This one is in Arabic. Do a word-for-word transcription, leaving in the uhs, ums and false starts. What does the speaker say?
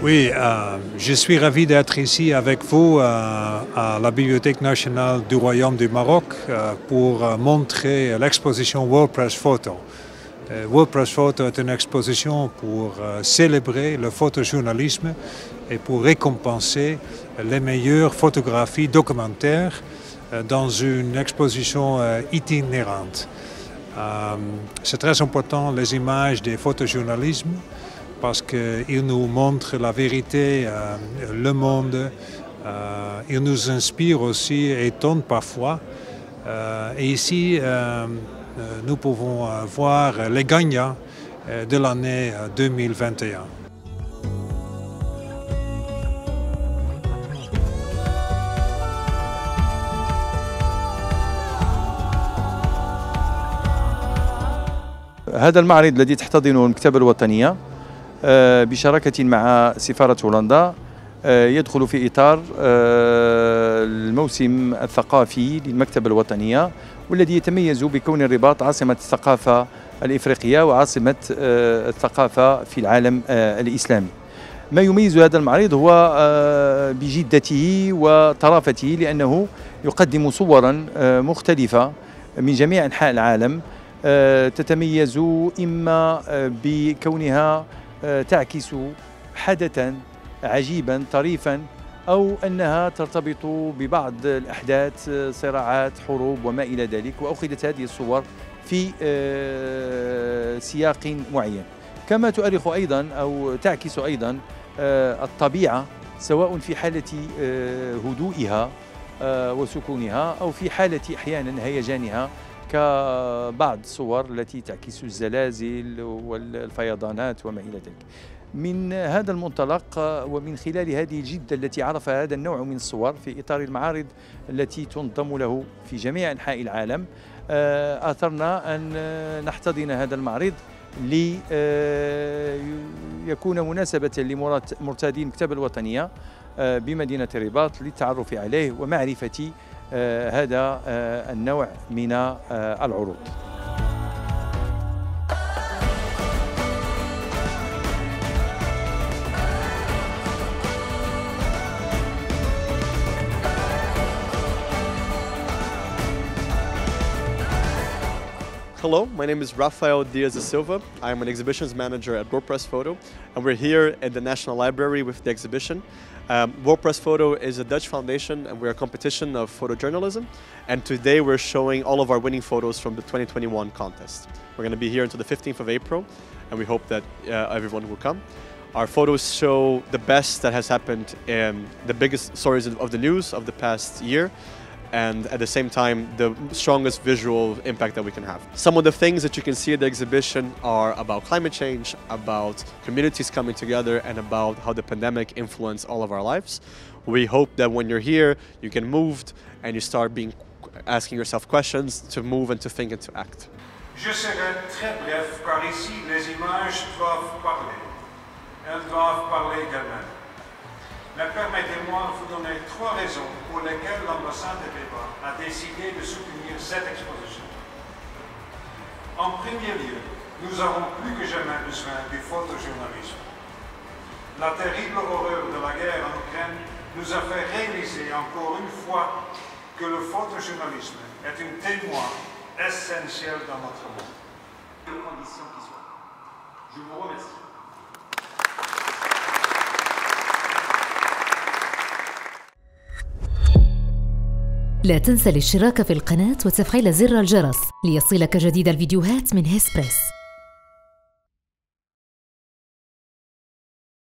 Oui, euh, je suis ravi d'être ici avec vous euh, à la Bibliothèque nationale du Royaume du Maroc euh, pour euh, montrer l'exposition World Press Photo. Euh, World Press Photo est une exposition pour euh, célébrer le photojournalisme et pour récompenser les meilleures photographies documentaires euh, dans une exposition euh, itinérante. Euh, c'est très important les images des photojournalismes parce qu'ils nous montrent la vérité, euh, le monde, euh, ils nous inspirent aussi, étonnent parfois. Euh, et ici, euh, nous pouvons voir les gagnants de l'année deux mille vingt et un. هذا المعرض الذي تحتضنه المكتبة الوطنية بشراكة مع سفارة هولندا يدخل في إطار الموسم الثقافي للمكتبة الوطنية، والذي يتميز بكون الرباط عاصمة الثقافة الإفريقية وعاصمة الثقافة في العالم الإسلامي. ما يميز هذا المعرض هو بجدته وطرافته، لأنه يقدم صورا مختلفة من جميع أنحاء العالم تتميز إما بكونها تعكس حدثا عجيبا طريفا، أو أنها ترتبط ببعض الأحداث، صراعات، حروب وما إلى ذلك، وأخذت هذه الصور في سياق معين. كما تؤرخ أيضا أو تعكس أيضا الطبيعة، سواء في حالة هدوئها وسكونها أو في حالة أحيانا هيجانها، كبعض الصور التي تعكس الزلازل والفيضانات وما إلى ذلك. من هذا المنطلق ومن خلال هذه الجدة التي عرف هذا النوع من الصور في إطار المعارض التي تنظم له في جميع أنحاء العالم، آثرنا أن نحتضن هذا المعرض ليكون مناسبة لمرتادي المكتبة الوطنية بمدينة الرباط للتعرف عليه ومعرفة هذا النوع من العروض. Hello, my name is Rafael Diaz da Silva. I am an exhibitions manager at World Press Photo, and we're here at the National Library with the exhibition. Um, World Press Photo is a Dutch foundation, and we're a competition of photojournalism. And today we're showing all of our winning photos from the twenty twenty-one contest. We're going to be here until the fifteenth of April, and we hope that uh, everyone will come. Our photos show the best that has happened in the biggest stories of the news of the past year, and at the same time the strongest visual impact that we can have. Some of the things that you can see at the exhibition are about climate change, about communities coming together, and about how the pandemic influenced all of our lives. We hope that when you're here you get moved and you start being asking yourself questions, to move and to think and to act. Je serai très bref car ici les images doivent parler. Elles doivent parler d'elles-mêmes. Mais permettez-moi de vous donner trois raisons pour lesquelles l'ambassade de Pays-Bas a décidé de soutenir cette exposition. En premier lieu, nous avons plus que jamais besoin du photojournalisme. La terrible horreur de la guerre en Ukraine nous a fait réaliser encore une fois que le photojournalisme est un témoin essentiel dans notre monde. De conditions qui soient. Je vous remercie. لا تنسى الاشتراك في القناة وتفعيل زر الجرس ليصلك جديد الفيديوهات من هسبريس.